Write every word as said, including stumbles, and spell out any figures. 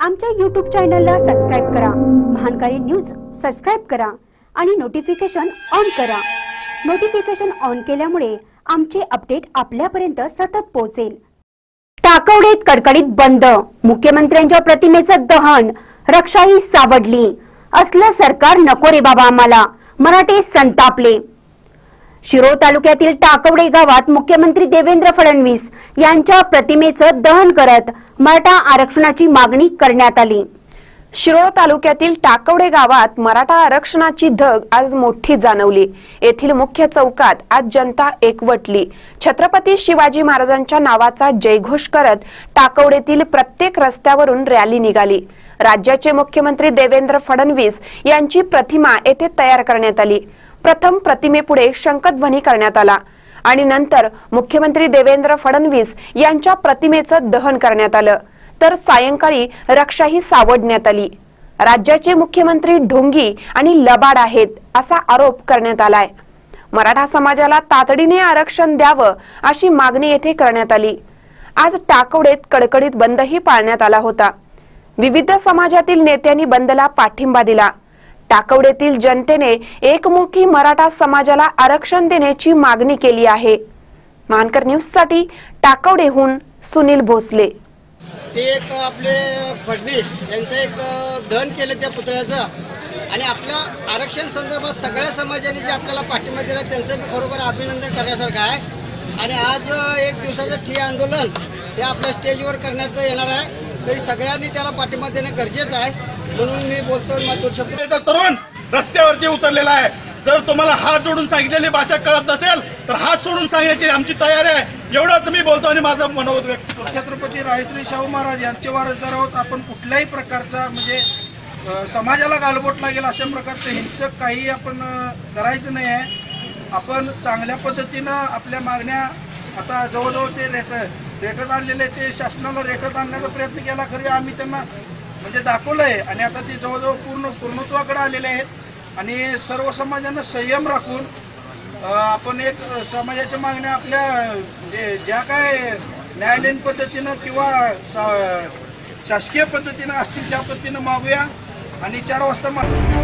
आमच्या यूट्यूब चॅनलला सबस्क्राइब करा, महानकारी न्यूज सबस्क्राइब करा आणि नोटिफिकेशन ऑन करा। नोटिफिकेशन ऑन केल्यामुळे आमचे अपडेट आपल्यापर्यंत सतत पोहोचेल। टाकवडेत कडकडीत बंद, मुख्यमंत्र्यांच्या प्रतिमेचं दहन, रक्षाही सावडली। असलं सरकार नको रे बाबा आम्हाला, मराठे संतापले। शिरोळ तालुक्यातील टाकवडे गावात मुख्यमंत्री देवेंद्र फडणवीस यांच्या प्रतिमेचं दहन करत मराठा आरक्षणाची मागणी करण्यात आली। शिरोळ तालुक्यातील टाकवडे गावात मराठा आरक्षणाची धग आज मोठी जाणवली। येथील मुख्य चौकात आज जनता एकवटली। छत्रपती शिवाजी महाराजांच्या नावाचा जयघोष करत टाकवडेतील प्रत्येक रस्त्यावरून रॅली निघाली। राज्याचे मुख्यमंत्री देवेंद्र फडणवीस यांची प्रतिमा येथे तयार करण्यात आली। प्रथम प्रतिमेपुढे शंखध्वनी करण्यात आला आणि नंतर मुख्यमंत्री देवेंद्र फडणवीस यांच्या प्रतिमेचं दहन करण्यात आलं, तर सायंकाळी रक्षाही सावडण्यात आली। राज्याचे मुख्यमंत्री ढोंगी आणि लबाड आहेत असा आरोप करण्यात आलाय। मराठा समाजाला तातडीने आरक्षण द्यावं अशी मागणी येथे करण्यात आली। आज टाकवडेत कडकडीत बंदही पाळण्यात आला होता। विविध समाजातील नेत्यांनी बंदला पाठिंबा दिला। टाकवडेतील जनतेने एकमुखी मराठा समाजाला आरक्षण देण्याची मागणी केली आहे। मानकर न्यूज साठी टाकवडेहून सुनील भोसले। ते एक आपले फडणवीस यांचं एक दहन केलं त्या पुतळ्याचं आणि आपल्या आरक्षण संदर्भात सगळ्या समाजाने जे आपल्याला पाठिंबा दिला त्यांचं मी खरोखर अभिनंदन करण्यासारखं आहे। आणि आज एक दिवसाचं ठिय्या आंदोलन हे आपल्या स्टेजवर करण्यात येणार आहे, तरी सगळ्यांनी त्याला पाठिंबा देणं गरजेचं आहे म्हणून मी बोलतो। मातोश्री तरुण रस्त्यावरती उतरलेला आहे। जर तुम्हाला हात जोडून सांगितलेली भाषा कळत नसेल तर हात सोडून सांगण्याची आमची तयारी आहे, एवढंच मी बोलतो आणि माझं मनोगत व्यक्त करतो। छत्रपती राजश्री शाहू महाराज यांचे वारसदार आहोत आपण। कुठल्याही प्रकारचा म्हणजे समाजाला गालबोट लागेल अशा प्रकारचं हिंसक काही आपण करायचं नाही आहे। आपण चांगल्या पद्धतीनं आपल्या मागण्या आता जवळजवळ ते रेट रेटत आणलेले ते शासनाला रेटत आणण्याचा प्रयत्न केला, खरी आम्ही त्यांना म्हणजे दाखवलं आहे आणि आता ते जवळजवळ पूर्ण पूर्णत्वाकडे आलेले आहेत। आणि सर्व समाजानं संयम राखून आपण एक समाजाच्या मागण्या आपल्या म्हणजे ज्या काय न्यायालयीन पद्धतीनं किंवा शासकीय पद्धतीनं असतील त्या पद्धतीनं मागूया आणि चार वाजता